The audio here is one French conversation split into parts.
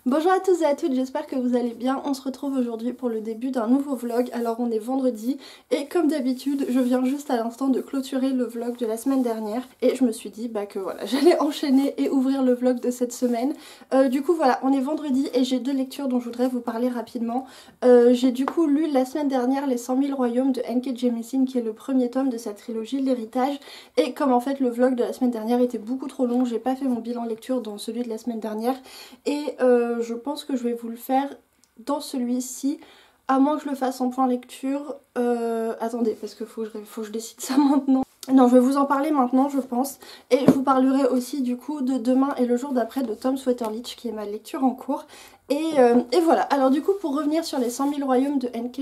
Bonjour à tous et à toutes, j'espère que vous allez bien. On se retrouve aujourd'hui pour le début d'un nouveau vlog. Alors on est vendredi et comme d'habitude je viens juste à l'instant de clôturer le vlog de la semaine dernière et je me suis dit que voilà, j'allais enchaîner et ouvrir le vlog de cette semaine. Du coup voilà, on est vendredi et j'ai deux lectures dont je voudrais vous parler rapidement. J'ai du coup lu la semaine dernière Les 100 000 royaumes de N.K. Jemisin, qui est le premier tome de sa trilogie L'Héritage, et comme en fait le vlog de la semaine dernière était beaucoup trop long, j'ai pas fait mon bilan lecture dans celui de la semaine dernière et je pense que je vais vous le faire dans celui-ci, à moins que je le fasse en point lecture. Attendez, parce qu'il faut que je décide ça maintenant. Non, je vais vous en parler maintenant, je pense. Et je vous parlerai aussi du coup de Demain et le jour d'après de Tom Sweterlich, qui est ma lecture en cours. Et voilà. Alors du coup, pour revenir sur les 100 000 royaumes de N.K.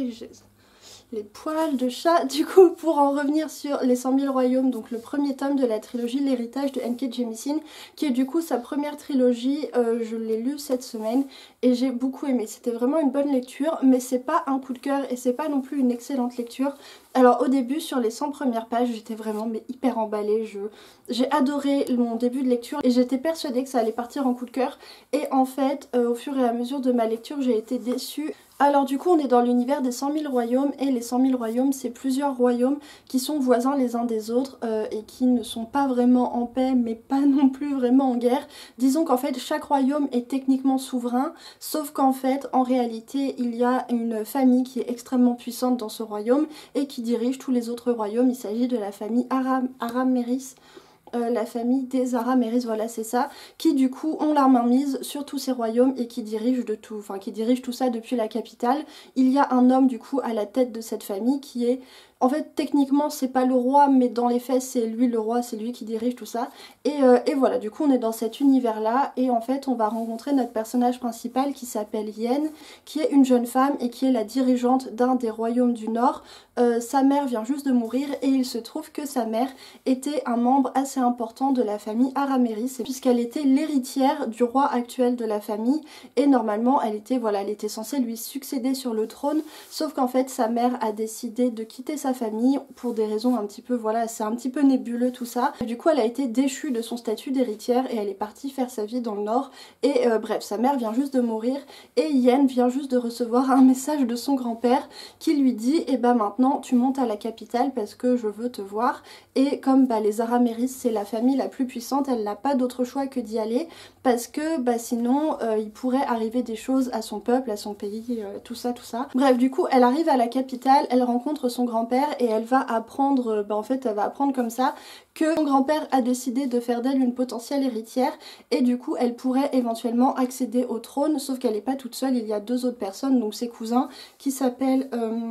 Les poils de chat, du coup, pour en revenir sur les 100 000 royaumes, donc le premier tome de la trilogie L'Héritage de N.K. Jemisin, qui est du coup sa première trilogie. Je l'ai lu cette semaine et j'ai beaucoup aimé. C'était vraiment une bonne lecture, mais c'est pas un coup de cœur et c'est pas non plus une excellente lecture. Alors au début, sur les 100 premières pages, j'étais vraiment hyper emballée. J'ai adoré mon début de lecture et j'étais persuadée que ça allait partir en coup de cœur. Et en fait, au fur et à mesure de ma lecture, j'ai été déçue. Alors du coup on est dans l'univers des 100 000 royaumes et les 100 000 royaumes, c'est plusieurs royaumes qui sont voisins les uns des autres et qui ne sont pas vraiment en paix mais pas non plus vraiment en guerre. Disons qu'en fait chaque royaume est techniquement souverain, sauf qu'en fait en réalité il y a une famille qui est extrêmement puissante dans ce royaume et qui dirige tous les autres royaumes. Il s'agit de la famille Araméris. La famille des Araméris, voilà c'est ça, qui du coup ont la main mise sur tous ces royaumes et qui dirigent de tout, enfin qui dirigent tout ça depuis la capitale. Il y a un homme du coup à la tête de cette famille qui est, en fait techniquement c'est pas le roi mais dans les faits c'est lui le roi, c'est lui qui dirige tout ça. Et voilà, du coup on est dans cet univers là et en fait on va rencontrer notre personnage principal qui s'appelle Yen, qui est une jeune femme et qui est la dirigeante d'un des royaumes du Nord. Sa mère vient juste de mourir et il se trouve que sa mère était un membre assez important de la famille Araméris puisqu'elle était l'héritière du roi actuel de la famille et normalement elle était censée lui succéder sur le trône, sauf qu'en fait sa mère a décidé de quitter sa famille pour des raisons un petit peu, voilà, c'est un petit peu nébuleux tout ça. Et du coup elle a été déchue de son statut d'héritière et elle est partie faire sa vie dans le Nord et bref, sa mère vient juste de mourir et Yen vient juste de recevoir un message de son grand-père qui lui dit maintenant tu montes à la capitale parce que je veux te voir. Et comme les Araméris c'est la famille la plus puissante, elle n'a pas d'autre choix que d'y aller parce que sinon il pourrait arriver des choses à son peuple, à son pays, tout ça. Bref, du coup elle arrive à la capitale, elle rencontre son grand-père et elle va apprendre, en fait elle va apprendre comme ça que son grand-père a décidé de faire d'elle une potentielle héritière et du coup elle pourrait éventuellement accéder au trône, sauf qu'elle n'est pas toute seule, il y a deux autres personnes, donc ses cousins qui s'appellent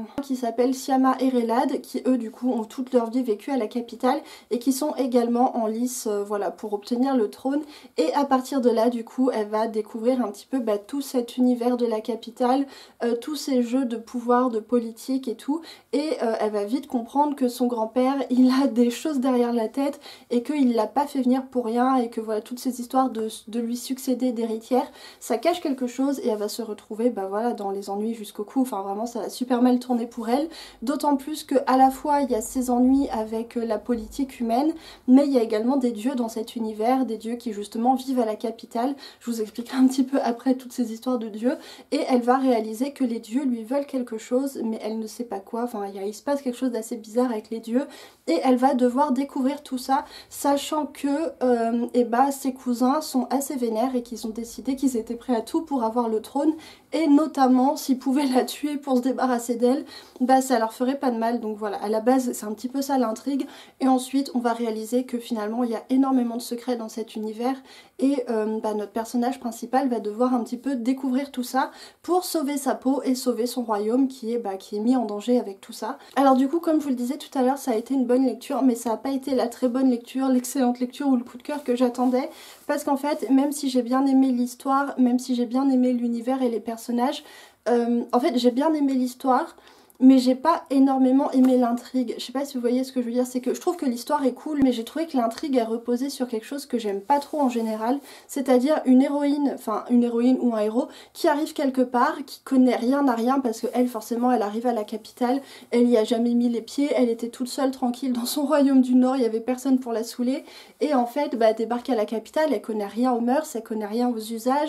Siama et Relad, qui eux du coup ont toute leur vie vécu à la capitale et qui sont également en lice voilà, pour obtenir le trône. Et à partir de là du coup elle va découvrir un petit peu tout cet univers de la capitale, tous ces jeux de pouvoir, de politique et tout, et elle va vite comprendre que son grand-père il a des choses derrière la tête et qu'il l'a pas fait venir pour rien et que voilà, toutes ces histoires de lui succéder d'héritière, ça cache quelque chose et elle va se retrouver voilà, dans les ennuis jusqu'au cou. Enfin vraiment ça va super mal tourner pour elle, d'autant plus que à la fois il y a ses ennuis avec la politique humaine, mais il y a également des dieux dans cet univers, des dieux qui justement vivent à la capitale. Je vous expliquerai un petit peu après toutes ces histoires de dieux, et elle va réaliser que les dieux lui veulent quelque chose mais elle ne sait pas quoi. Enfin il se passe quelque chose d'assez bizarre avec les dieux et elle va devoir découvrir tout ça, sachant que ses cousins sont assez vénères et qu'ils ont décidé qu'ils étaient prêts à tout pour avoir le trône, et notamment s'ils pouvaient la tuer pour se débarrasser d'elle, ça leur ferait pas de mal. Donc voilà, à la base c'est un petit peu ça l'intrigue, et ensuite on va réaliser que finalement il y a énormément de secrets dans cet univers et notre personnage principal va devoir un petit peu découvrir tout ça pour sauver sa peau et sauver son royaume qui est mis en danger avec tout ça. Alors du coup, comme je vous le disais tout à l'heure, ça a été une bonne lecture, mais ça n'a pas été la très bonne lecture, l'excellente lecture ou le coup de cœur que j'attendais, parce qu'en fait même si j'ai bien aimé l'histoire, même si j'ai bien aimé l'univers et les personnages, en fait j'ai bien aimé l'histoire mais j'ai pas énormément aimé l'intrigue. Je sais pas si vous voyez ce que je veux dire, c'est que je trouve que l'histoire est cool, mais j'ai trouvé que l'intrigue est reposée sur quelque chose que j'aime pas trop en général, c'est-à-dire une héroïne ou un héros qui arrive quelque part, qui connaît rien à rien, parce que elle forcément elle arrive à la capitale, elle y a jamais mis les pieds, elle était toute seule tranquille dans son royaume du Nord, il y avait personne pour la saouler, et en fait elle débarque à la capitale, elle connaît rien aux mœurs, elle connaît rien aux usages,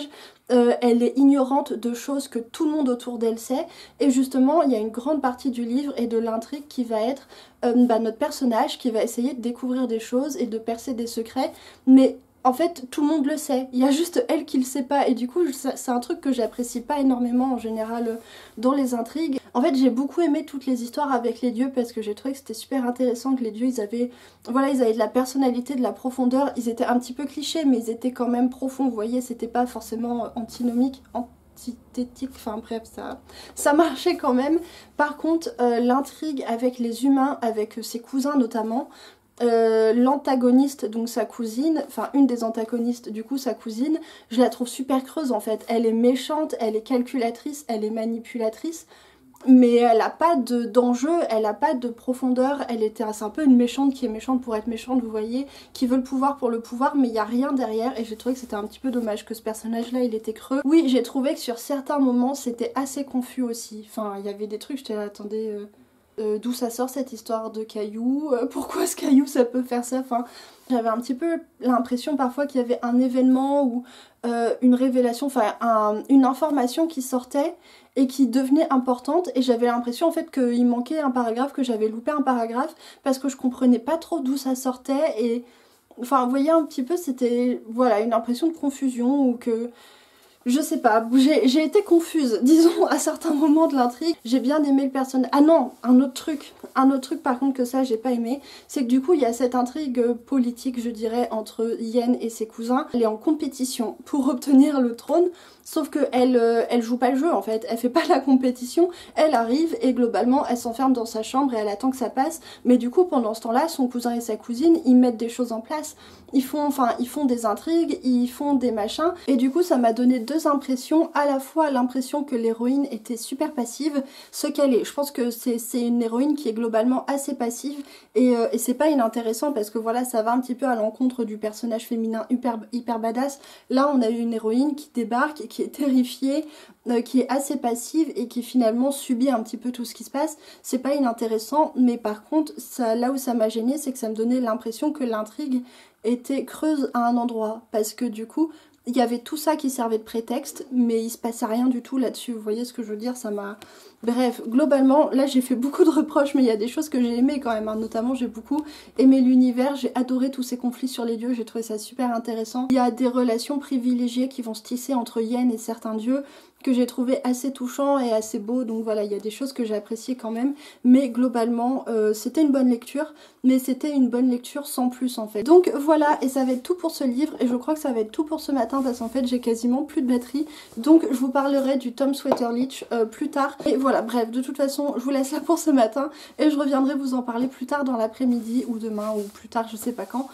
elle est ignorante de choses que tout le monde autour d'elle sait, et justement il y a une grande partie du livre et de l'intrigue qui va être notre personnage qui va essayer de découvrir des choses et de percer des secrets, mais en fait tout le monde le sait, il y a juste elle qui le sait pas, et du coup c'est un truc que j'apprécie pas énormément en général dans les intrigues. En fait j'ai beaucoup aimé toutes les histoires avec les dieux parce que j'ai trouvé que c'était super intéressant, que les dieux ils avaient de la personnalité, de la profondeur, ils étaient un petit peu clichés mais ils étaient quand même profonds, vous voyez, c'était pas forcément antinomique, antithétique, enfin bref ça marchait quand même. Par contre l'intrigue avec les humains, avec ses cousins notamment, l'antagoniste, donc sa cousine, enfin une des antagonistes du coup sa cousine, je la trouve super creuse en fait, elle est méchante, elle est calculatrice, elle est manipulatrice, mais elle a pas d'enjeu, elle a pas de profondeur, c'est un peu une méchante qui est méchante pour être méchante, vous voyez, qui veut le pouvoir pour le pouvoir, mais il n'y a rien derrière, et j'ai trouvé que c'était un petit peu dommage que ce personnage là il était creux. Oui, j'ai trouvé que sur certains moments c'était assez confus aussi, enfin il y avait des trucs, j'étais là, attendez... d'où ça sort cette histoire de caillou, pourquoi ce caillou ça peut faire ça, enfin j'avais un petit peu l'impression parfois qu'il y avait un événement ou une révélation, enfin une information qui sortait et qui devenait importante, et j'avais l'impression en fait qu'il manquait un paragraphe, que j'avais loupé un paragraphe parce que je comprenais pas trop d'où ça sortait, et enfin vous voyez un petit peu, c'était voilà une impression de confusion, ou que je sais pas, j'ai été confuse, disons, à certains moments de l'intrigue. J'ai bien aimé le personnage... Ah non, un autre truc par contre que ça j'ai pas aimé, c'est que du coup il y a cette intrigue politique, je dirais, entre Yen et ses cousins. Elle est en compétition pour obtenir le trône, sauf que elle joue pas le jeu en fait, elle fait pas la compétition, elle arrive et globalement elle s'enferme dans sa chambre et elle attend que ça passe, mais du coup pendant ce temps-là, son cousin et sa cousine, ils mettent des choses en place, ils font des intrigues, ils font des machins, et du coup ça m'a donné deux impressions, à la fois l'impression que l'héroïne était super passive, ce qu'elle est, je pense que c'est une héroïne qui est globalement assez passive, et c'est pas inintéressant parce que voilà, ça va un petit peu à l'encontre du personnage féminin hyper badass. Là on a une héroïne qui débarque, qui est terrifiée, qui est assez passive et qui finalement subit un petit peu tout ce qui se passe. C'est pas inintéressant, mais par contre là où ça m'a gênée, c'est que ça me donnait l'impression que l'intrigue était creuse à un endroit, parce que du coup il y avait tout ça qui servait de prétexte, mais il se passait rien du tout là-dessus, vous voyez ce que je veux dire, ça m'a... Bref, globalement, là j'ai fait beaucoup de reproches, mais il y a des choses que j'ai aimées quand même, hein. Notamment j'ai beaucoup aimé l'univers, j'ai adoré tous ces conflits sur les dieux, j'ai trouvé ça super intéressant. Il y a des relations privilégiées qui vont se tisser entre Yen et certains dieux, que j'ai trouvé assez touchant et assez beau, donc voilà, il y a des choses que j'ai appréciées quand même, mais globalement c'était une bonne lecture, mais c'était une bonne lecture sans plus en fait. Donc voilà, et ça va être tout pour ce livre, et je crois que ça va être tout pour ce matin parce qu'en fait j'ai quasiment plus de batterie, donc je vous parlerai du Tom Sweater-Leach plus tard. Et voilà, bref, de toute façon je vous laisse là pour ce matin, et je reviendrai vous en parler plus tard dans l'après-midi, ou demain, ou plus tard, je sais pas quand.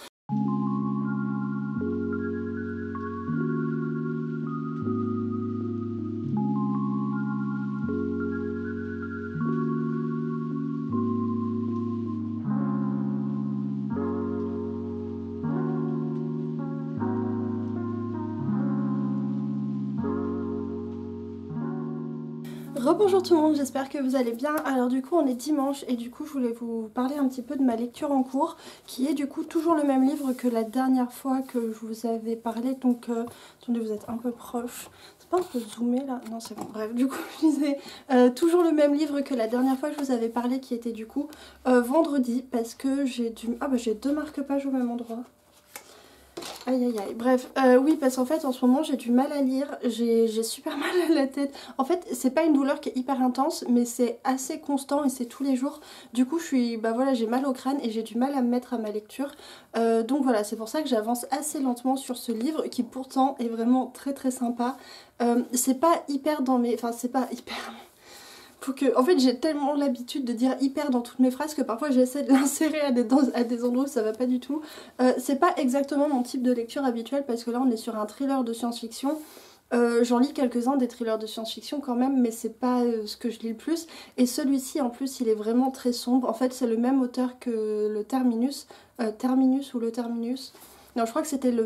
Rebonjour tout le monde, j'espère que vous allez bien. Alors du coup on est dimanche et du coup je voulais vous parler un petit peu de ma lecture en cours, qui est du coup toujours le même livre que la dernière fois que je vous avais parlé. Donc attendez, vous êtes un peu proche, c'est pas un peu zoomé là? Non c'est bon, bref, du coup je disais toujours le même livre que la dernière fois que je vous avais parlé, qui était du coup vendredi, parce que j'ai dû... Ah bah j'ai deux marque-pages au même endroit. Aïe aïe aïe, bref, oui, parce qu'en fait en ce moment j'ai du mal à lire, j'ai super mal à la tête. En fait c'est pas une douleur qui est hyper intense, mais c'est assez constant et c'est tous les jours. Du coup j'ai mal au crâne et j'ai du mal à me mettre à ma lecture. Donc voilà, c'est pour ça que j'avance assez lentement sur ce livre, qui pourtant est vraiment très très sympa. C'est pas hyper dans mes... Enfin c'est pas hyper... En fait j'ai tellement l'habitude de dire hyper dans toutes mes phrases que parfois j'essaie de l'insérer à des endroits où ça va pas du tout. C'est pas exactement mon type de lecture habituel, parce que là on est sur un thriller de science-fiction. J'en lis quelques-uns des thrillers de science-fiction quand même, mais c'est pas ce que je lis le plus. Et celui-ci en plus il est vraiment très sombre. En fait c'est le même auteur que le Terminus. Terminus ou le Terminus? Non, je crois que c'était le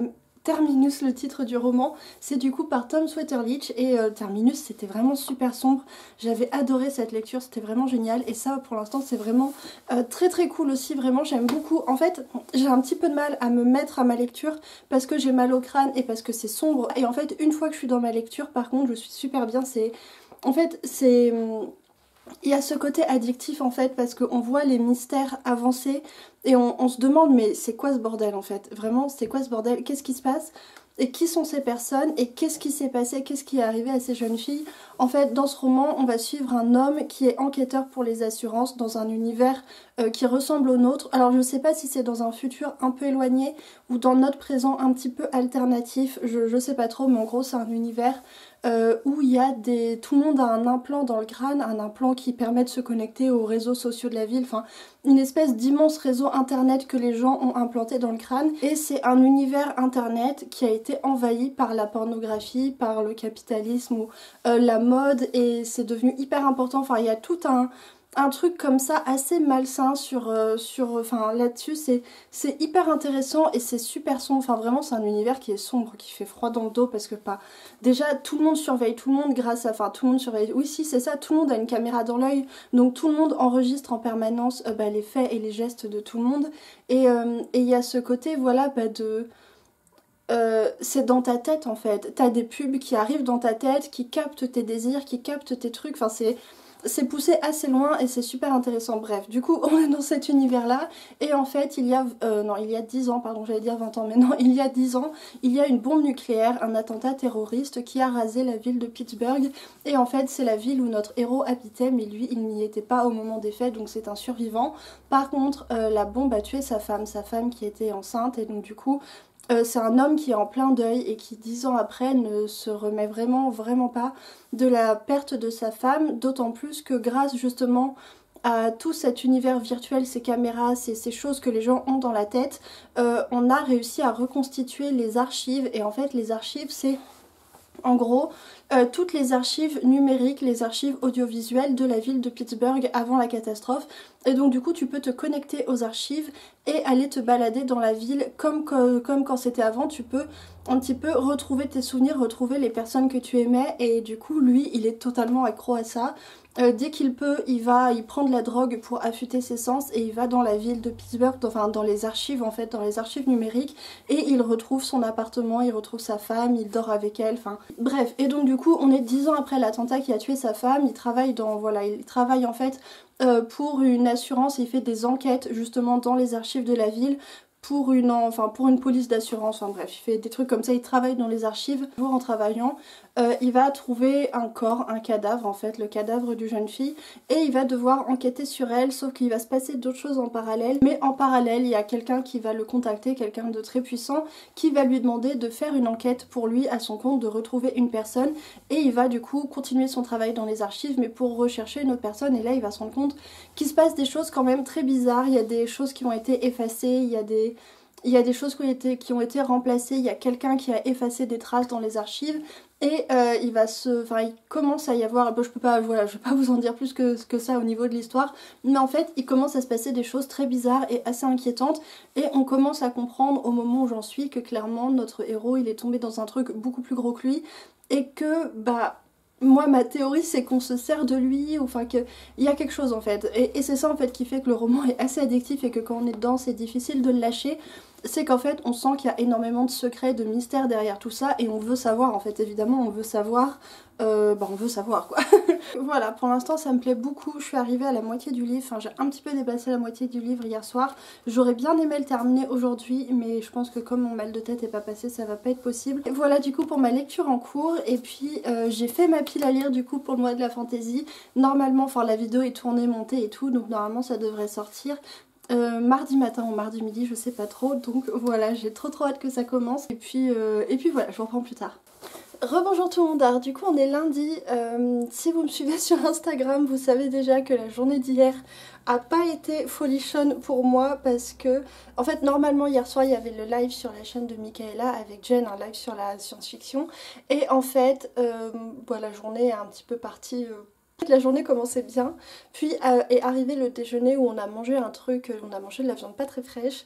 Terminus, le titre du roman. C'est du coup par Tom Sweterlich et Terminus c'était vraiment super sombre. J'avais adoré cette lecture, c'était vraiment génial et ça pour l'instant c'est vraiment très très cool aussi, vraiment j'aime beaucoup. En fait j'ai un petit peu de mal à me mettre à ma lecture parce que j'ai mal au crâne et parce que c'est sombre et en fait une fois que je suis dans ma lecture par contre je suis super bien. En fait c'est... Il y a ce côté addictif en fait parce qu'on voit les mystères avancer et on se demande mais c'est quoi ce bordel en fait? Vraiment c'est quoi ce bordel? Qu'est-ce qui se passe? Et qui sont ces personnes? Et qu'est-ce qui s'est passé? Qu'est-ce qui est arrivé à ces jeunes filles? En fait dans ce roman on va suivre un homme qui est enquêteur pour les assurances dans un univers qui ressemble au nôtre. Alors je sais pas si c'est dans un futur un peu éloigné ou dans notre présent un petit peu alternatif, je sais pas trop mais en gros c'est un univers où il y a des... tout le monde a un implant dans le crâne, un implant qui permet de se connecter aux réseaux sociaux de la ville, enfin une espèce d'immense réseau internet que les gens ont implanté dans le crâne et c'est un univers internet qui a été envahi par la pornographie, par le capitalisme ou la mode et c'est devenu hyper important, enfin il y a tout un truc comme ça assez malsain enfin là-dessus c'est hyper intéressant et c'est super sombre, enfin vraiment c'est un univers qui est sombre, qui fait froid dans le dos parce que pas déjà tout le monde surveille tout le monde grâce à, enfin tout le monde surveille, oui si c'est ça, tout le monde a une caméra dans l'œil donc tout le monde enregistre en permanence les faits et les gestes de tout le monde et il y a ce côté voilà c'est dans ta tête en fait, t'as des pubs qui arrivent dans ta tête, qui captent tes désirs, qui captent tes trucs, enfin c'est poussé assez loin et c'est super intéressant. Bref, du coup on est dans cet univers là et en fait il y a 10 ans, pardon j'allais dire 20 ans mais non, il y a 10 ans il y a une bombe nucléaire, un attentat terroriste qui a rasé la ville de Pittsburgh et en fait c'est la ville où notre héros habitait mais lui il n'y était pas au moment des faits donc c'est un survivant. Par contre la bombe a tué sa femme qui était enceinte et donc du coup c'est un homme qui est en plein deuil et qui 10 ans après ne se remet vraiment pas de la perte de sa femme, d'autant plus que grâce justement à tout cet univers virtuel, ces caméras, ces choses que les gens ont dans la tête, on a réussi à reconstituer les archives et en fait les archives c'est en gros toutes les archives numériques, les archives audiovisuelles de la ville de Pittsburgh avant la catastrophe et donc du coup tu peux te connecter aux archives et aller te balader dans la ville comme quand c'était avant, tu peux un petit peu retrouver tes souvenirs, retrouver les personnes que tu aimais et du coup lui il est totalement accro à ça. Dès qu'il peut, il prend de la drogue pour affûter ses sens et il va dans la ville de Pittsburgh, enfin dans les archives en fait, dans les archives numériques et il retrouve son appartement, il retrouve sa femme, il dort avec elle, enfin bref. Et donc du coup on est 10 ans après l'attentat qui a tué sa femme, il travaille en fait pour une assurance, il fait des enquêtes justement dans les archives de la ville pour une police d'assurance, enfin bref, il fait des trucs comme ça, il travaille dans les archives. Toujours en travaillant, il va trouver un corps, un cadavre en fait, le cadavre d'une jeune fille, et il va devoir enquêter sur elle, sauf qu'il va se passer d'autres choses en parallèle. Mais en parallèle, il y a quelqu'un qui va le contacter, quelqu'un de très puissant, qui va lui demander de faire une enquête pour lui, à son compte, de retrouver une personne, et il va du coup continuer son travail dans les archives, mais pour rechercher une autre personne, et là il va se rendre compte qu'il se passe des choses quand même très bizarres, il y a des choses qui ont été effacées, il y a des choses qui ont été remplacées, il y a quelqu'un qui a effacé des traces dans les archives et il commence à y avoir, je vais pas vous en dire plus que ça au niveau de l'histoire, mais en fait il commence à se passer des choses très bizarres et assez inquiétantes et on commence à comprendre au moment où j'en suis que clairement notre héros il est tombé dans un truc beaucoup plus gros que lui et que moi ma théorie c'est qu'on se sert de lui, ou enfin qu'il y a quelque chose en fait et c'est ça en fait qui fait que le roman est assez addictif et que quand on est dedans c'est difficile de le lâcher. C'est qu'en fait on sent qu'il y a énormément de secrets, de mystères derrière tout ça et on veut savoir en fait, évidemment on veut savoir, on veut savoir quoi. Voilà, pour l'instant ça me plaît beaucoup, je suis arrivée à la moitié du livre, enfin j'ai un petit peu dépassé la moitié du livre hier soir. J'aurais bien aimé le terminer aujourd'hui mais je pense que comme mon mal de tête est pas passé ça va pas être possible. Et voilà du coup pour ma lecture en cours et puis j'ai fait ma pile à lire du coup pour le mois de la fantaisie. Normalement, enfin la vidéo est tournée, montée et tout donc normalement ça devrait sortir. Mardi matin ou mardi midi, je sais pas trop, donc voilà, j'ai trop hâte que ça commence. Et puis voilà, je vous reprends plus tard. Rebonjour tout le monde, alors du coup on est lundi, si vous me suivez sur Instagram, vous savez déjà que la journée d'hier a pas été folichonne pour moi parce que, en fait normalement hier soir il y avait le live sur la chaîne de Michaela avec Jen, un live sur la science-fiction, et en fait, la journée est un petit peu partie... La journée commençait bien, puis est arrivé le déjeuner où on a mangé un truc, on a mangé de la viande pas très fraîche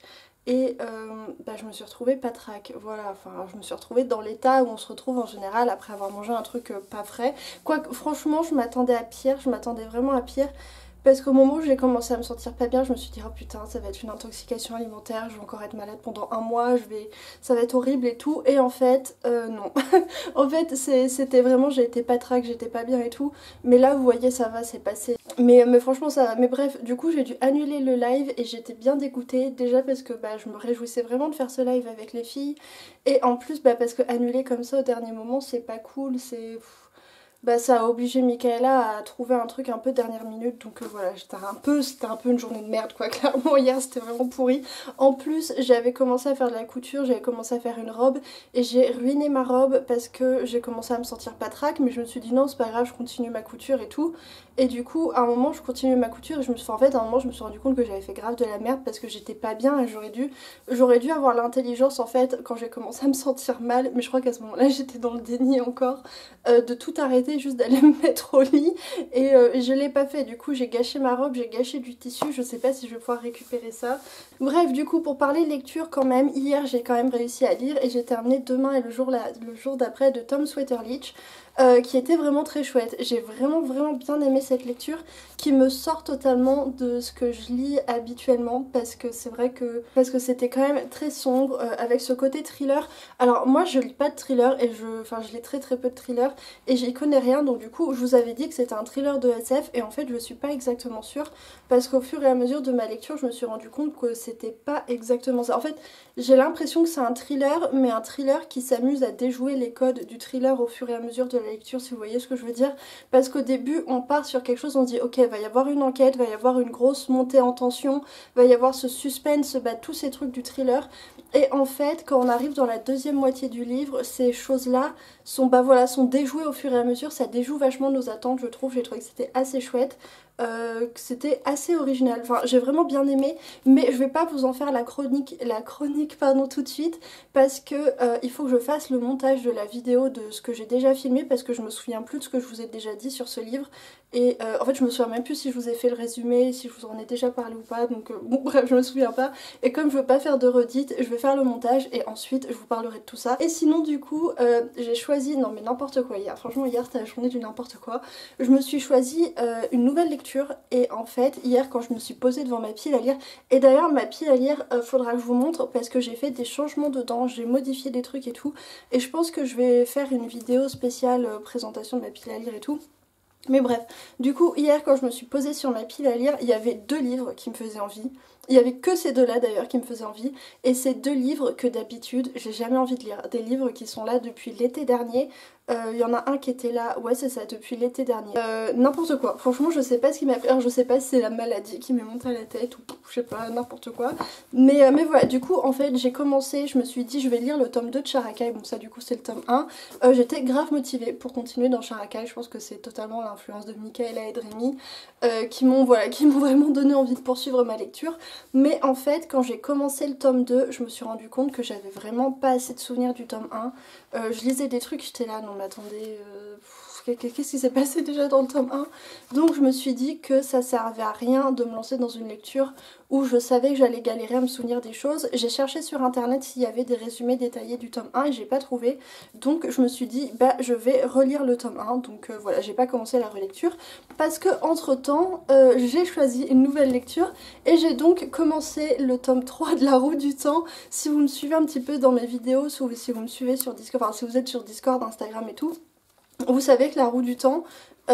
et bah, je me suis retrouvée patraque, voilà, enfin je me suis retrouvée dans l'état où on se retrouve en général après avoir mangé un truc pas frais. Quoique franchement je m'attendais à pire, je m'attendais vraiment à pire. Parce qu'au moment où j'ai commencé à me sentir pas bien, je me suis dit oh putain ça va être une intoxication alimentaire, je vais encore être malade pendant un mois, ça va être horrible et tout. Et en fait non. En fait c'était vraiment, j'ai été patraque, j'étais pas bien et tout. Mais là vous voyez ça va, c'est passé. Mais franchement ça va. Mais bref, du coup j'ai dû annuler le live et j'étais bien dégoûtée. Déjà parce que bah, je me réjouissais vraiment de faire ce live avec les filles. Et en plus bah, parce que annuler comme ça au dernier moment c'est pas cool, c'est... Bah ça a obligé Michaela à trouver un truc un peu dernière minute, donc voilà, c'était un peu une journée de merde quoi, clairement hier c'était vraiment pourri. En plus j'avais commencé à faire de la couture, j'avais commencé à faire une robe et j'ai ruiné ma robe parce que j'ai commencé à me sentir patraque, mais je me suis dit non c'est pas grave, je continue ma couture et tout. Et du coup à un moment je continuais ma couture et en fait à un moment je me suis rendu compte que j'avais fait grave de la merde parce que j'étais pas bien et j'aurais dû avoir l'intelligence en fait quand j'ai commencé à me sentir mal, mais je crois qu'à ce moment là j'étais dans le déni encore, de tout arrêter, juste d'aller me mettre au lit et je l'ai pas fait. Du coup j'ai gâché ma robe, j'ai gâché du tissu, je sais pas si je vais pouvoir récupérer ça. Bref, du coup pour parler lecture quand même, hier j'ai quand même réussi à lire et j'ai terminé Demain et le jour d'après de Tom Sweeterleach. Qui était vraiment très chouette. J'ai vraiment bien aimé cette lecture qui me sort totalement de ce que je lis habituellement parce que c'est vrai que c'était quand même très sombre avec ce côté thriller. Alors moi je lis pas de thriller et je lis très peu de thriller et j'y connais rien, donc du coup je vous avais dit que c'était un thriller de SF et en fait je suis pas exactement sûre parce qu'au fur et à mesure de ma lecture je me suis rendu compte que c'était pas exactement ça. En fait j'ai l'impression que c'est un thriller, mais un thriller qui s'amuse à déjouer les codes du thriller au fur et à mesure de la lecture, si vous voyez ce que je veux dire. Parce qu'au début, on part sur quelque chose, on dit ok, va y avoir une enquête, va y avoir une grosse montée en tension, va y avoir ce suspense, bah, tous ces trucs du thriller. Et en fait, quand on arrive dans la deuxième moitié du livre, ces choses-là sont, bah voilà, sont déjouées au fur et à mesure. Ça déjoue vachement nos attentes, je trouve. J'ai trouvé que c'était assez chouette. Que c'était assez original. Enfin, j'ai vraiment bien aimé, mais je vais pas vous en faire la chronique pardon, tout de suite, parce que il faut que je fasse le montage de la vidéo de ce que j'ai déjà filmé, parce que je me souviens plus de ce que je vous ai déjà dit sur ce livre. Et en fait, je me souviens même plus si je vous ai fait le résumé, si je vous en ai déjà parlé ou pas, donc bon, bref, je me souviens pas. Et comme je veux pas faire de redite, je vais faire le montage et ensuite je vous parlerai de tout ça. Et sinon, du coup, j'ai choisi, non mais n'importe quoi hier, franchement, hier c'était la journée du n'importe quoi. Je me suis choisi une nouvelle lecture. Et en fait hier quand je me suis posée devant ma pile à lire, et d'ailleurs ma pile à lire faudra que je vous montre parce que j'ai fait des changements dedans, j'ai modifié des trucs et tout, et je pense que je vais faire une vidéo spéciale présentation de ma pile à lire et tout. Mais bref, du coup hier quand je me suis posée sur ma pile à lire, il y avait deux livres qui me faisaient envie. Il y avait que ces deux là d'ailleurs qui me faisaient envie, et ces deux livres que d'habitude j'ai jamais envie de lire, des livres qui sont là depuis l'été dernier. Il y en a un qui était là, ouais c'est ça, depuis l'été dernier. N'importe quoi, franchement je sais pas ce qui m'a pris, alors je sais pas si c'est la maladie qui m'est montée à la tête ou je sais pas, n'importe quoi. Mais voilà, du coup en fait j'ai commencé, je me suis dit je vais lire le tome 2 de Charakai, bon ça du coup c'est le tome 1. J'étais grave motivée pour continuer dans Charakai, je pense que c'est totalement l'influence de Michaela et de Rémi qui m'ont vraiment donné envie de poursuivre ma lecture. Mais en fait quand j'ai commencé le tome 2, je me suis rendu compte que j'avais vraiment pas assez de souvenirs du tome 1. Je lisais des trucs, j'étais là, non mais attendez, qu'est-ce qui s'est passé déjà dans le tome 1? Donc je me suis dit que ça servait à rien de me lancer dans une lecture où je savais que j'allais galérer à me souvenir des choses. J'ai cherché sur internet s'il y avait des résumés détaillés du tome 1 et j'ai pas trouvé. Donc je me suis dit bah je vais relire le tome 1. Donc voilà, j'ai pas commencé la relecture parce que entre temps j'ai choisi une nouvelle lecture et j'ai donc commencé le tome 3 de La Roue du Temps. Si vous me suivez un petit peu dans mes vidéos, si vous me suivez sur Discord, enfin si vous êtes sur Discord, Instagram et tout, vous savez que La Roue du Temps,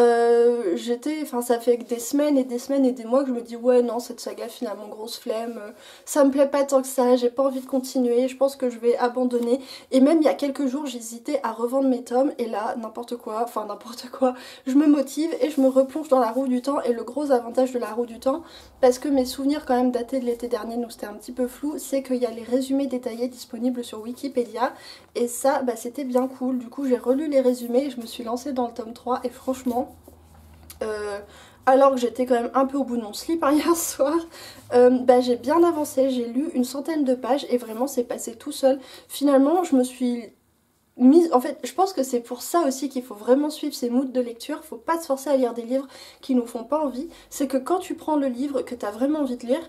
ça fait des semaines et des mois que je me dis ouais non cette saga finalement grosse flemme, ça me plaît pas tant que ça, j'ai pas envie de continuer, je pense que je vais abandonner. Et même il y a quelques jours j'hésitais à revendre mes tomes et là n'importe quoi, je me motive et je me replonge dans La Roue du Temps. Et le gros avantage de La Roue du Temps, parce que mes souvenirs quand même datés de l'été dernier donc c'était un petit peu flou, c'est qu'il y a les résumés détaillés disponibles sur Wikipédia et ça bah c'était bien cool. Du coup j'ai relu les résumés et je me suis lancée dans le tome 3 et franchement alors que j'étais quand même un peu au bout de mon slip hier soir, bah j'ai bien avancé, j'ai lu une centaine de pages et vraiment c'est passé tout seul. Finalement je me suis mise, en fait je pense que c'est pour ça aussi qu'il faut vraiment suivre ses moods de lecture, faut pas se forcer à lire des livres qui nous font pas envie. C'est que quand tu prends le livre que t'as vraiment envie de lire,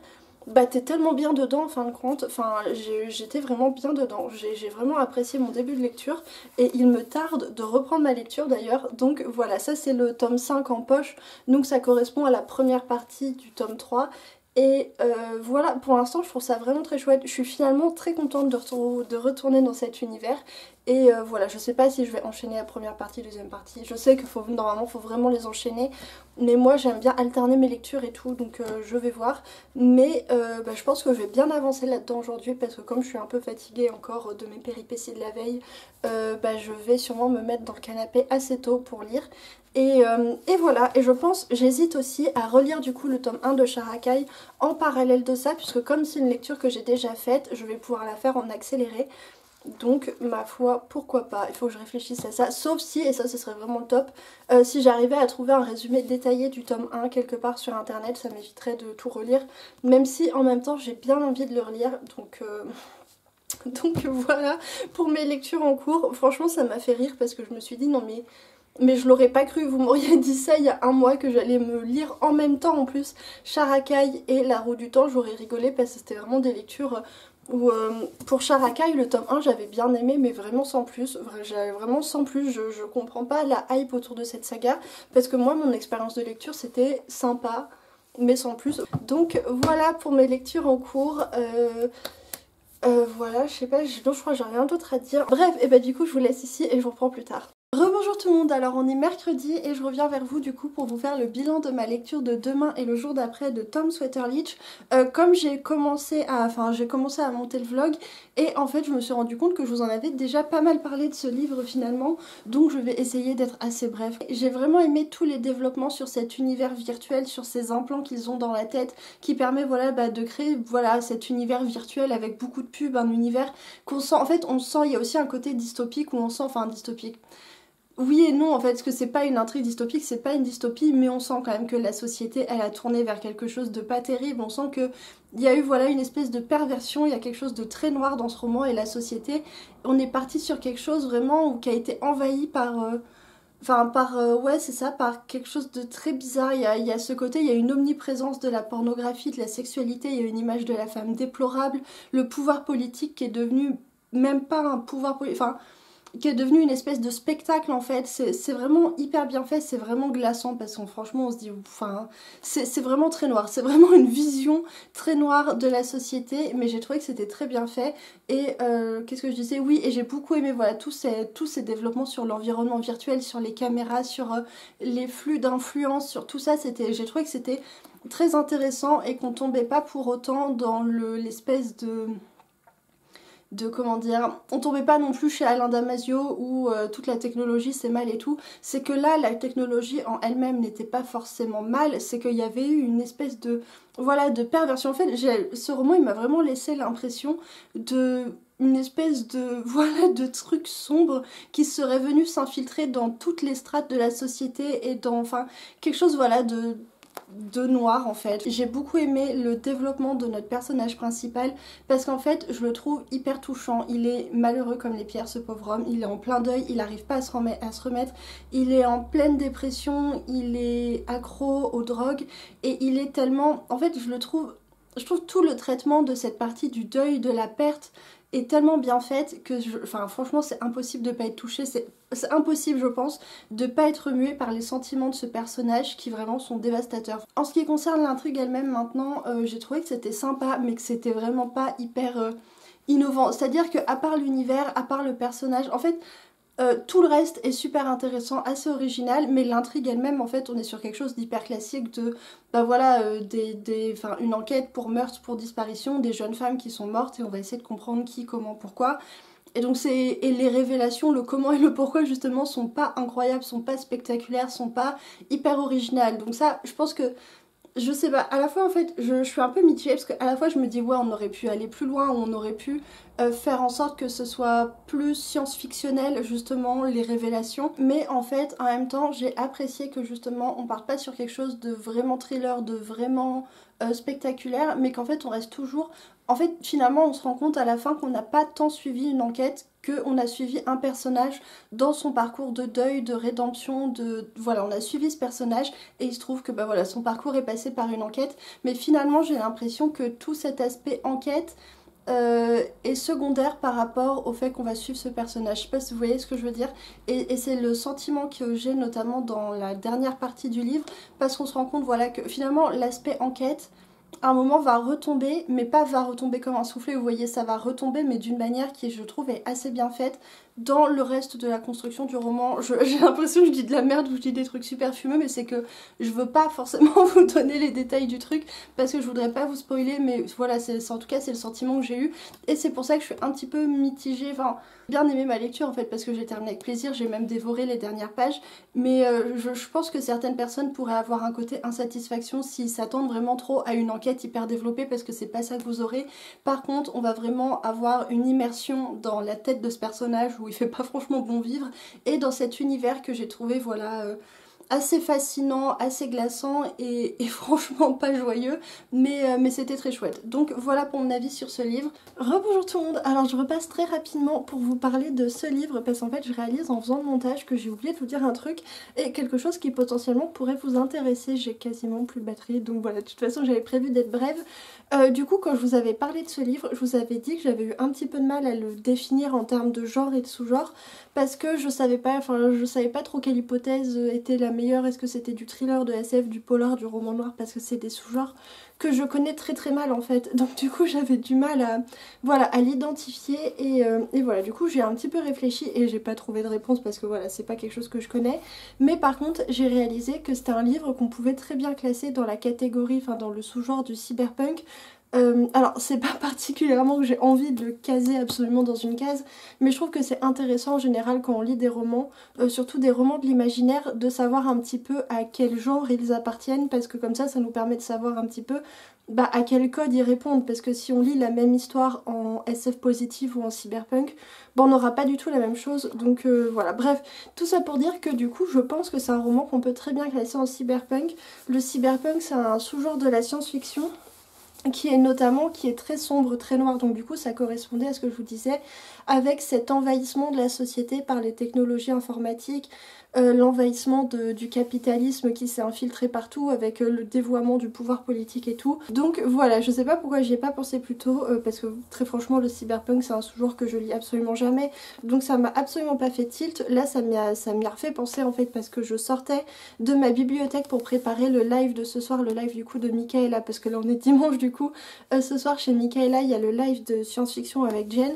bah t'es tellement bien dedans en fin de compte, enfin j'étais vraiment bien dedans, j'ai vraiment apprécié mon début de lecture et il me tarde de reprendre ma lecture d'ailleurs, donc voilà, ça c'est le tome 5 en poche, donc ça correspond à la première partie du tome 3. Et voilà, pour l'instant je trouve ça vraiment très chouette, je suis finalement très contente de retourner dans cet univers. Et voilà, je sais pas si je vais enchaîner la première partie, deuxième partie, je sais que normalement faut vraiment les enchaîner. Mais moi j'aime bien alterner mes lectures et tout, donc je vais voir. Mais bah, je pense que je vais bien avancer là-dedans aujourd'hui parce que comme je suis un peu fatiguée encore de mes péripéties de la veille, bah, je vais sûrement me mettre dans le canapé assez tôt pour lire. Et voilà, et je pense, j'hésite aussi à relire du coup le tome 1 de Sharakai en parallèle de ça, puisque comme c'est une lecture que j'ai déjà faite, je vais pouvoir la faire en accéléré. Donc ma foi, pourquoi pas, il faut que je réfléchisse à ça, sauf si, et ça ce serait vraiment le top, si j'arrivais à trouver un résumé détaillé du tome 1 quelque part sur internet, ça m'éviterait de tout relire, même si en même temps j'ai bien envie de le relire, donc... Donc voilà, pour mes lectures en cours, franchement ça m'a fait rire parce que je me suis dit non mais je l'aurais pas cru, vous m'auriez dit ça il y a un mois que j'allais me lire en même temps en plus Sharakai et La Roue du Temps, j'aurais rigolé parce que c'était vraiment des lectures où pour Sharakai le tome 1 j'avais bien aimé mais vraiment sans plus, vraiment sans plus, je comprends pas la hype autour de cette saga parce que moi mon expérience de lecture c'était sympa mais sans plus. Donc voilà pour mes lectures en cours. Voilà, je sais pas, je crois que j'ai rien d'autre à dire. Bref, et bah du coup je vous laisse ici et je vous reprends plus tard. Rebonjour tout le monde, alors on est mercredi et je reviens vers vous du coup pour vous faire le bilan de ma lecture de demain et le jour d'après de Tom Sweaterleach. Comme j'ai commencé à monter le vlog et en fait je me suis rendu compte que je vous en avais déjà pas mal parlé de ce livre finalement, donc je vais essayer d'être assez bref. J'ai vraiment aimé tous les développements sur cet univers virtuel, sur ces implants qu'ils ont dans la tête qui permet voilà de créer voilà cet univers virtuel avec beaucoup de pubs, un univers qu'on sent, en fait on sent, il y a aussi un côté dystopique où on sent, enfin dystopique. Oui et non en fait, parce que c'est pas une intrigue dystopique, c'est pas une dystopie, mais on sent quand même que la société elle a tourné vers quelque chose de pas terrible, on sent que il y a eu voilà une espèce de perversion, il y a quelque chose de très noir dans ce roman et la société, on est parti sur quelque chose vraiment qui a été envahi par... ouais c'est ça, par quelque chose de très bizarre, il y a ce côté, il y a une omniprésence de la pornographie, de la sexualité, il y a une image de la femme déplorable, le pouvoir politique qui est devenu même pas un pouvoir politique, enfin... qui est devenu une espèce de spectacle en fait, c'est vraiment hyper bien fait, c'est vraiment glaçant parce que franchement on se dit, enfin c'est vraiment très noir, c'est vraiment une vision très noire de la société, mais j'ai trouvé que c'était très bien fait. Et qu'est-ce que je disais, oui, et j'ai beaucoup aimé voilà tous ces développements sur l'environnement virtuel, sur les caméras, sur les flux d'influence, sur tout ça, j'ai trouvé que c'était très intéressant et qu'on tombait pas pour autant dans l'espèce de comment dire, on tombait pas non plus chez Alain Damasio où toute la technologie c'est mal et tout, c'est que là la technologie en elle-même n'était pas forcément mal, c'est qu'il y avait eu une espèce de voilà de perversion. En fait ce roman il m'a vraiment laissé l'impression de une espèce de voilà de truc sombre qui serait venu s'infiltrer dans toutes les strates de la société et dans enfin quelque chose voilà de noir en fait. J'ai beaucoup aimé le développement de notre personnage principal parce qu'en fait je le trouve hyper touchant, il est malheureux comme les pierres ce pauvre homme, il est en plein deuil, il n'arrive pas à se remettre, il est en pleine dépression, il est accro aux drogues et il est tellement... En fait je trouve tout le traitement de cette partie du deuil, de la perte est tellement bien faite que enfin franchement c'est impossible de pas être touché, c'est impossible je pense de pas être remué par les sentiments de ce personnage qui vraiment sont dévastateurs. En ce qui concerne l'intrigue elle-même maintenant, j'ai trouvé que c'était sympa mais que c'était vraiment pas hyper innovant, c'est à dire que à part l'univers, à part le personnage, en fait tout le reste est super intéressant, assez original, mais l'intrigue elle-même, en fait, on est sur quelque chose d'hyper classique de, bah voilà, une enquête pour meurtre, pour disparition, des jeunes femmes qui sont mortes et on va essayer de comprendre qui, comment, pourquoi. Et donc et les révélations, le comment et le pourquoi justement sont pas incroyables, sont pas spectaculaires, sont pas hyper originales. Donc ça, je pense que je sais pas, à la fois en fait je suis un peu mitigée parce qu'à la fois je me dis ouais on aurait pu aller plus loin, on aurait pu faire en sorte que ce soit plus science-fictionnel justement les révélations, mais en fait en même temps j'ai apprécié que justement on parte pas sur quelque chose de vraiment thriller, de vraiment spectaculaire, mais qu'en fait on reste toujours En fait, finalement, on se rend compte à la fin qu'on n'a pas tant suivi une enquête qu'on a suivi un personnage dans son parcours de deuil, de rédemption, Voilà, on a suivi ce personnage et il se trouve que bah voilà, son parcours est passé par une enquête. Mais finalement, j'ai l'impression que tout cet aspect enquête est secondaire par rapport au fait qu'on va suivre ce personnage. Je sais pas si vous voyez ce que je veux dire. Et c'est le sentiment que j'ai notamment dans la dernière partie du livre, parce qu'on se rend compte voilà, que finalement l'aspect enquête à un moment va retomber, mais pas va retomber comme un soufflet, vous voyez, ça va retomber, mais d'une manière qui, je trouve, est assez bien faite dans le reste de la construction du roman. J'ai l'impression que je dis de la merde ou je dis des trucs super fumeux, mais c'est que je veux pas forcément vous donner les détails du truc, parce que je voudrais pas vous spoiler, mais voilà, en tout cas, c'est le sentiment que j'ai eu, et c'est pour ça que je suis un petit peu mitigée, enfin, bien aimé ma lecture en fait, parce que j'ai terminé avec plaisir, j'ai même dévoré les dernières pages, mais je pense que certaines personnes pourraient avoir un côté insatisfaction s'ils s'attendent vraiment trop à une enquête hyper développée, parce que c'est pas ça que vous aurez. Par contre, on va vraiment avoir une immersion dans la tête de ce personnage où il fait pas franchement bon vivre, et dans cet univers que j'ai trouvé, voilà, assez fascinant, assez glaçant et franchement pas joyeux, mais c'était très chouette. Donc voilà pour mon avis sur ce livre. Rebonjour tout le monde, alors je repasse très rapidement pour vous parler de ce livre parce qu'en fait je réalise en faisant le montage que j'ai oublié de vous dire un truc et quelque chose qui potentiellement pourrait vous intéresser. J'ai quasiment plus de batterie, donc voilà, de toute façon j'avais prévu d'être brève. Du coup, quand je vous avais parlé de ce livre, je vous avais dit que j'avais eu un petit peu de mal à le définir en termes de genre et de sous-genre parce que je savais pas trop quelle hypothèse était la meilleure. Est-ce que c'était du thriller, de SF, du polar, du roman noir, parce que c'est des sous-genres que je connais très très mal en fait. Donc du coup j'avais du mal à, voilà, à l'identifier et voilà, du coup j'ai un petit peu réfléchi et j'ai pas trouvé de réponse parce que voilà, c'est pas quelque chose que je connais. Mais par contre j'ai réalisé que c'était un livre qu'on pouvait très bien classer dans la catégorie, enfin dans le sous-genre du cyberpunk. Alors c'est pas particulièrement que j'ai envie de le caser absolument dans une case, mais je trouve que c'est intéressant en général quand on lit des romans, surtout des romans de l'imaginaire, de savoir un petit peu à quel genre ils appartiennent, parce que comme ça nous permet de savoir un petit peu à quel code ils répondent, parce que si on lit la même histoire en SF positive ou en cyberpunk, on n'aura pas du tout la même chose, donc voilà, bref, tout ça pour dire que du coup je pense que c'est un roman qu'on peut très bien classer en cyberpunk. Le cyberpunk c'est un sous-genre de la science-fiction qui est très sombre, très noir, donc du coup ça correspondait à ce que je vous disais, avec cet envahissement de la société par les technologies informatiques, l'envahissement du capitalisme qui s'est infiltré partout, avec le dévoiement du pouvoir politique et tout. Donc voilà, je sais pas pourquoi j'y ai pas pensé plus tôt, parce que très franchement le cyberpunk c'est un sous-genre que je lis absolument jamais, donc ça m'a absolument pas fait tilt. Là ça m'y a refait penser en fait, parce que je sortais de ma bibliothèque pour préparer le live de ce soir, le live du coup de Michaela, parce que là on est dimanche du coup, ce soir chez Michaela il y a le live de science-fiction avec Jen.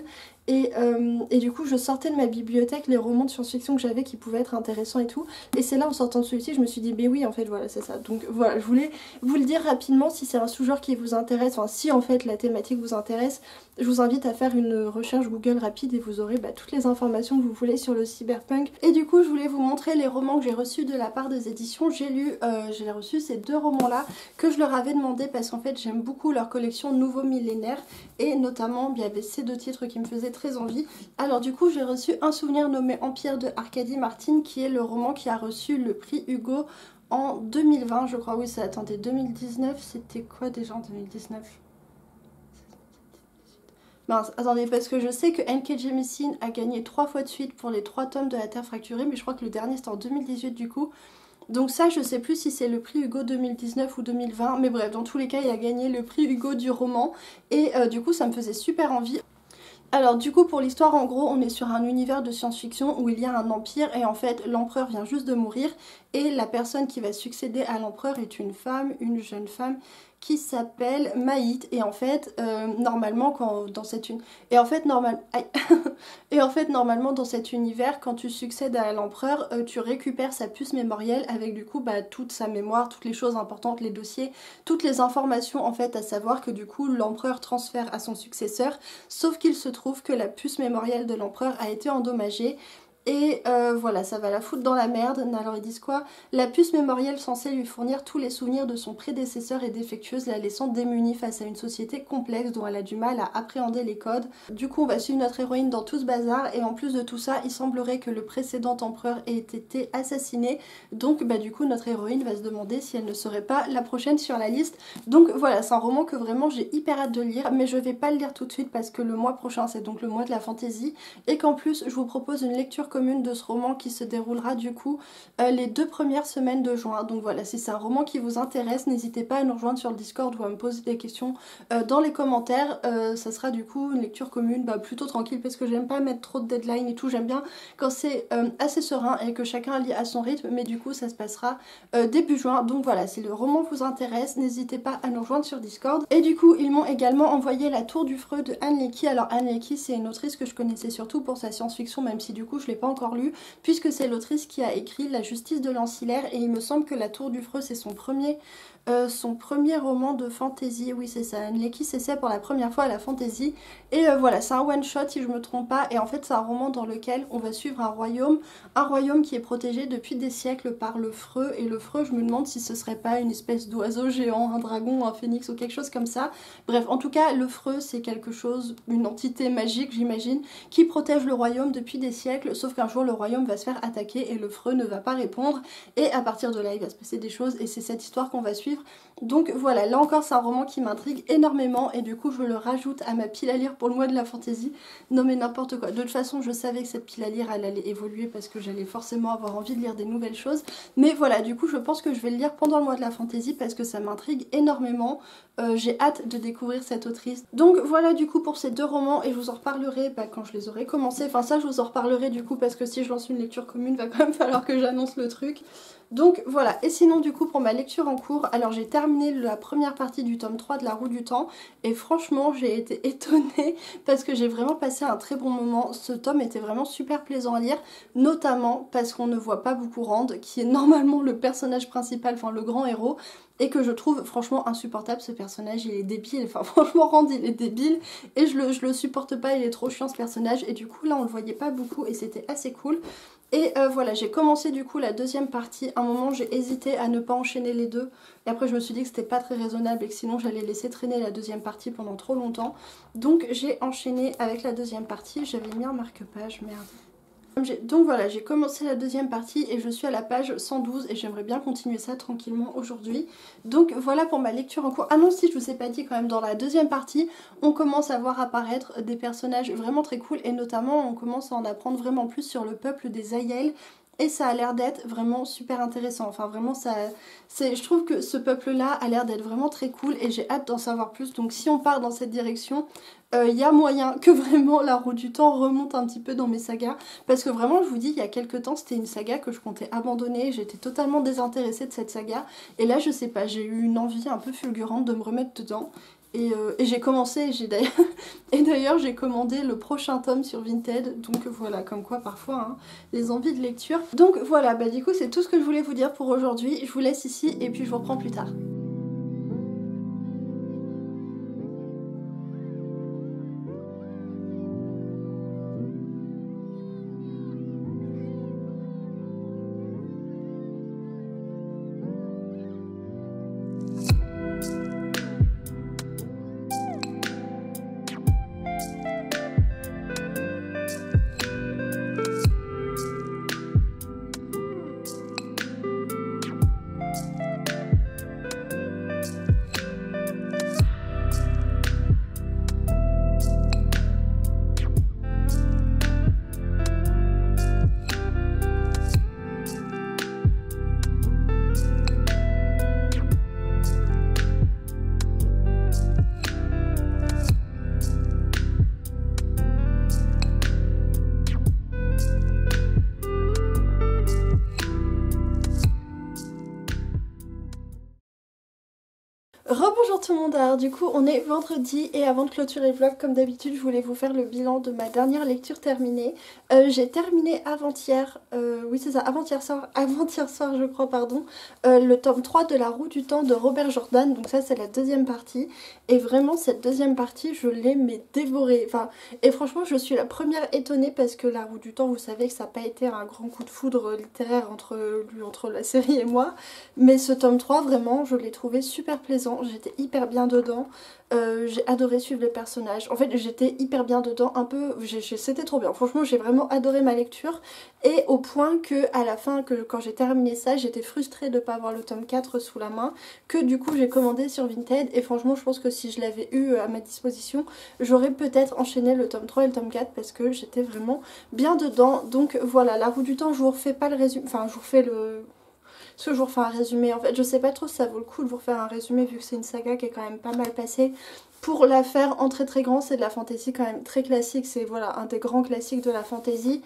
Et du coup je sortais de ma bibliothèque les romans de science-fiction que j'avais qui pouvaient être intéressants et tout, et c'est là en sortant de celui-ci je me suis dit mais oui en fait voilà c'est ça. Donc voilà, je voulais vous le dire rapidement. Si c'est un sous-genre qui vous intéresse, enfin si en fait la thématique vous intéresse, je vous invite à faire une recherche Google rapide et vous aurez toutes les informations que vous voulez sur le cyberpunk. Et du coup je voulais vous montrer les romans que j'ai reçus de la part des éditions. J'ai reçu ces deux romans là que je leur avais demandé parce qu'en fait j'aime beaucoup leur collection Nouveau Millénaire, et notamment il y avait ces deux titres qui me faisaient très envie. Alors du coup j'ai reçu Un souvenir nommé Empire de Arkady Martine, qui est le roman qui a reçu le prix Hugo en 2020 je crois. Oui, ça, attendez, 2019 c'était quoi déjà en 2019? Mince, attendez, parce que je sais que N.K. Jemisin a gagné 3 fois de suite pour les 3 tomes de La Terre fracturée, mais je crois que le dernier c'était en 2018 du coup. Donc ça je sais plus si c'est le prix Hugo 2019 ou 2020, mais bref, dans tous les cas il a gagné le prix Hugo du roman, et du coup ça me faisait super envie. Alors du coup pour l'histoire en gros on est sur un univers de science-fiction où il y a un empire et en fait l'empereur vient juste de mourir, et la personne qui va succéder à l'empereur est une femme, une jeune femme qui s'appelle Maït, et en fait normalement normalement dans cet univers quand tu succèdes à l'empereur tu récupères sa puce mémorielle avec du coup toute sa mémoire, toutes les choses importantes, les dossiers, toutes les informations en fait à savoir que du coup l'empereur transfère à son successeur, sauf qu'il se trouve que la puce mémorielle de l'empereur a été endommagée. Et voilà, ça va la foutre dans la merde. Alors ils disent quoi? La puce mémorielle censée lui fournir tous les souvenirs de son prédécesseur est défectueuse, la laissant démunie face à une société complexe dont elle a du mal à appréhender les codes. Du coup on va suivre notre héroïne dans tout ce bazar et en plus de tout ça, il semblerait que le précédent empereur ait été assassiné. Donc bah du coup notre héroïne va se demander si elle ne serait pas la prochaine sur la liste. Donc voilà, c'est un roman que vraiment j'ai hyper hâte de lire, mais je vais pas le lire tout de suite parce que le mois prochain c'est donc le mois de la fantaisie et qu'en plus je vous propose une lecture commune de ce roman qui se déroulera du coup les 2 premières semaines de juin. Donc voilà, si c'est un roman qui vous intéresse, n'hésitez pas à nous rejoindre sur le Discord ou à me poser des questions dans les commentaires. Ça sera du coup une lecture commune plutôt tranquille parce que j'aime pas mettre trop de deadline et tout. J'aime bien quand c'est assez serein et que chacun lit à son rythme, mais du coup ça se passera début juin. Donc voilà, si le roman vous intéresse, n'hésitez pas à nous rejoindre sur Discord. Et du coup ils m'ont également envoyé La Tour du Freux de Anne Leckie. Alors Anne Leckie c'est une autrice que je connaissais surtout pour sa science-fiction, même si du coup je l'ai pas encore lu, puisque c'est l'autrice qui a écrit La Justice de l'Ancillaire et il me semble que La Tour du Freux c'est son premier roman de fantasy. Oui c'est ça, Anne Leckie s'essaie pour la première fois à la fantasy et voilà, c'est un one shot si je me trompe pas et en fait c'est un roman dans lequel on va suivre un royaume qui est protégé depuis des siècles par le Freux, et le Freux je me demande si ce serait pas une espèce d'oiseau géant, un dragon, un phénix ou quelque chose comme ça. Bref, en tout cas le Freux c'est quelque chose, une entité magique j'imagine, qui protège le royaume depuis des siècles, sauf qu'un jour le royaume va se faire attaquer et le Freux ne va pas répondre et à partir de là il va se passer des choses et c'est cette histoire qu'on va suivre. Donc voilà, là encore c'est un roman qui m'intrigue énormément et du coup je le rajoute à ma pile à lire pour le mois de la fantaisie. Non mais n'importe quoi, de toute façon je savais que cette pile à lire elle allait évoluer parce que j'allais forcément avoir envie de lire des nouvelles choses, mais voilà, du coup je pense que je vais le lire pendant le mois de la fantaisie parce que ça m'intrigue énormément. J'ai hâte de découvrir cette autrice. Donc voilà du coup pour ces 2 romans et je vous en reparlerai quand je les aurai commencés. Enfin ça je vous en reparlerai du coup parce que si je lance une lecture commune va quand même falloir que j'annonce le truc. Donc voilà, et sinon du coup pour ma lecture en cours, alors j'ai terminé la première partie du tome 3 de La Roue du Temps et franchement j'ai été étonnée parce que j'ai vraiment passé un très bon moment. Ce tome était vraiment super plaisant à lire, notamment parce qu'on ne voit pas beaucoup Rand qui est normalement le personnage principal, enfin le grand héros, et que je trouve franchement insupportable ce personnage, il est débile, enfin franchement Rand il est débile et je le supporte pas, il est trop chiant ce personnage et du coup là on le voyait pas beaucoup et c'était assez cool. Et voilà, j'ai commencé du coup la deuxième partie. À un moment j'ai hésité à ne pas enchaîner les deux et après je me suis dit que c'était pas très raisonnable et que sinon j'allais laisser traîner la deuxième partie pendant trop longtemps. Donc j'ai enchaîné avec la deuxième partie. J'avais mis un marque-page, merde. Donc voilà, j'ai commencé la deuxième partie et je suis à la page 112 et j'aimerais bien continuer ça tranquillement aujourd'hui. Donc voilà pour ma lecture en cours. Ah non, si je vous ai pas dit quand même, dans la deuxième partie, on commence à voir apparaître des personnages vraiment très cool et notamment on commence à en apprendre vraiment plus sur le peuple des Aiel. Et ça a l'air d'être vraiment super intéressant, enfin vraiment je trouve que ce peuple là a l'air d'être vraiment très cool et j'ai hâte d'en savoir plus. Donc si on part dans cette direction, il y a moyen que vraiment La Roue du Temps remonte un petit peu dans mes sagas, parce que vraiment je vous dis il y a quelques temps c'était une saga que je comptais abandonner, j'étais totalement désintéressée de cette saga et là je sais pas, j'ai eu une envie un peu fulgurante de me remettre dedans. Et j'ai commencé, et d'ailleurs j'ai commandé le prochain tome sur Vinted, donc voilà, comme quoi parfois hein, les envies de lecture. Donc voilà, bah du coup c'est tout ce que je voulais vous dire pour aujourd'hui, je vous laisse ici et puis je vous reprends plus tard. Rebonjour tout le monde, alors du coup on est vendredi et avant de clôturer le vlog comme d'habitude je voulais vous faire le bilan de ma dernière lecture terminée. J'ai terminé avant-hier, oui c'est ça, avant-hier soir je crois pardon, le tome 3 de La Roue du Temps de Robert Jordan, donc ça c'est la deuxième partie et vraiment cette deuxième partie je l'ai mais dévorée, enfin et franchement je suis la première étonnée parce que La Roue du Temps vous savez que ça n'a pas été un grand coup de foudre littéraire entre la série et moi, mais ce tome 3 vraiment je l'ai trouvé super plaisant. J'étais hyper bien dedans, j'ai adoré suivre les personnages, en fait j'étais hyper bien dedans, un peu, c'était trop bien, franchement j'ai vraiment adoré ma lecture et au point que à la fin, quand j'ai terminé ça, j'étais frustrée de ne pas avoir le tome 4 sous la main, que du coup j'ai commandé sur Vinted et franchement je pense que si je l'avais eu à ma disposition, j'aurais peut-être enchaîné le tome 3 et le tome 4 parce que j'étais vraiment bien dedans. Donc voilà, La Roue du Temps, je vous refais pas le résumé, enfin je vous refais le... Parce que je vous refais un résumé, en fait je sais pas trop si ça vaut le coup de vous refaire un résumé vu que c'est une saga qui est quand même pas mal passée. Pour la faire en très très grand, c'est de la fantasy quand même très classique, c'est voilà un des grands classiques de la fantasy.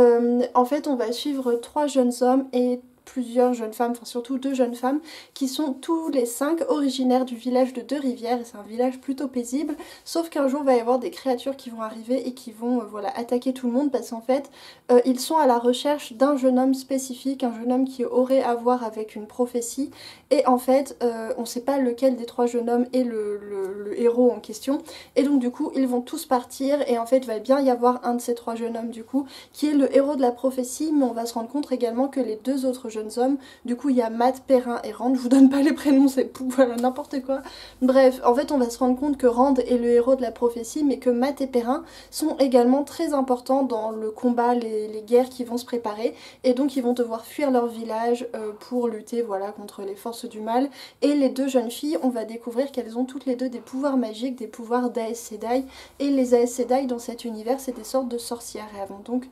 En fait on va suivre 3 jeunes hommes et plusieurs jeunes femmes, enfin surtout 2 jeunes femmes qui sont tous les 5 originaires du village de Deux-Rivières et c'est un village plutôt paisible, sauf qu'un jour il va y avoir des créatures qui vont arriver et qui vont voilà attaquer tout le monde parce qu'en fait ils sont à la recherche d'un jeune homme spécifique, un jeune homme qui aurait à voir avec une prophétie et en fait on sait pas lequel des 3 jeunes hommes est le héros en question et donc du coup ils vont tous partir et en fait il va bien y avoir un de ces 3 jeunes hommes du coup qui est le héros de la prophétie, mais on va se rendre compte également que les 2 autres jeunes hommes, du coup il y a Matt, Perrin et Rand, je vous donne pas les prénoms, c'est voilà n'importe quoi, bref en fait on va se rendre compte que Rand est le héros de la prophétie mais que Matt et Perrin sont également très importants dans le combat, les guerres qui vont se préparer et donc ils vont devoir fuir leur village pour lutter voilà contre les forces du mal. Et les 2 jeunes filles, on va découvrir qu'elles ont toutes les 2 des pouvoirs magiques, des pouvoirs d'Aes Sedai, et les Aes Sedai dans cet univers c'est des sortes de sorcières et elles vont donc...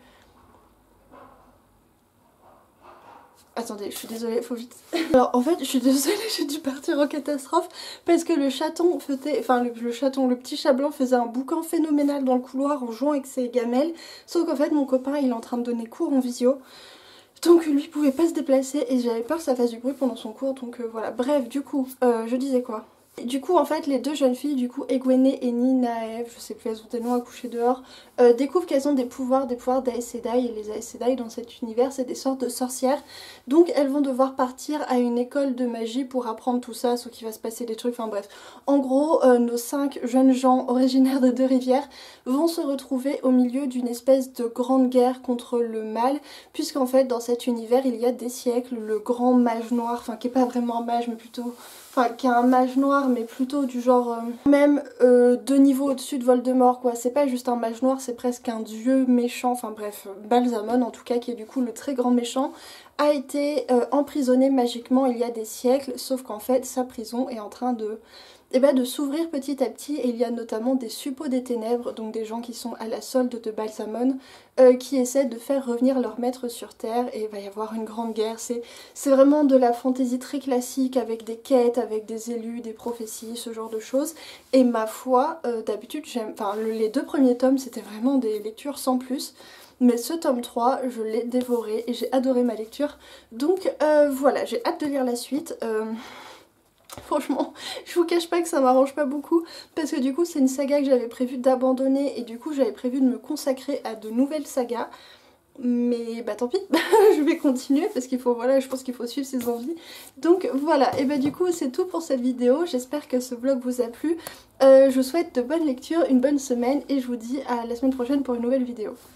Attendez, je suis désolée, faut vite. Alors en fait, je suis désolée, j'ai dû partir en catastrophe parce que le chaton faisait, enfin le chaton, le petit chat blanc faisait un boucan phénoménal dans le couloir en jouant avec ses gamelles. Sauf qu'en fait, mon copain, il est en train de donner cours en visio. Donc lui il pouvait pas se déplacer et j'avais peur que ça fasse du bruit pendant son cours, donc voilà. Bref, du coup, je disais quoi ? Du coup en fait les 2 jeunes filles, du coup Egwene et Ninaev, je sais plus, elles ont des noms à coucher dehors, découvrent qu'elles ont des pouvoirs d'Aes Sedai et les Aes Sedai dans cet univers c'est des sortes de sorcières. Donc elles vont devoir partir à une école de magie pour apprendre tout ça, sauf qu'il va se passer des trucs, enfin bref. En gros nos 5 jeunes gens originaires de Deux-Rivières vont se retrouver au milieu d'une espèce de grande guerre contre le mal, puisqu'en fait dans cet univers il y a des siècles le grand mage noir, enfin qui est pas vraiment un mage mais plutôt... Enfin, qui est un mage noir, mais plutôt du genre... même 2 niveaux au-dessus de Voldemort, quoi. C'est pas juste un mage noir, c'est presque un dieu méchant. Enfin bref, Balsamon, en tout cas, qui est du coup le très grand méchant, a été emprisonné magiquement il y a des siècles. Sauf qu'en fait, sa prison est en train de... de s'ouvrir petit à petit et il y a notamment des suppôts des ténèbres, donc des gens qui sont à la solde de Balsamon, qui essaient de faire revenir leur maître sur terre et il va y avoir une grande guerre. C'est vraiment de la fantaisie très classique avec des quêtes, avec des élus, des prophéties, ce genre de choses. Et ma foi, d'habitude j'aime... Enfin les 2 premiers tomes c'était vraiment des lectures sans plus. Mais ce tome 3, je l'ai dévoré et j'ai adoré ma lecture. Donc voilà, j'ai hâte de lire la suite. Franchement, je vous cache pas que ça m'arrange pas beaucoup parce que du coup c'est une saga que j'avais prévu d'abandonner et du coup j'avais prévu de me consacrer à de nouvelles sagas. Mais bah tant pis, je vais continuer parce qu'il faut, voilà, je pense qu'il faut suivre ses envies. Donc voilà, et bah du coup c'est tout pour cette vidéo, j'espère que ce vlog vous a plu. Je vous souhaite de bonnes lectures, une bonne semaine et je vous dis à la semaine prochaine pour une nouvelle vidéo.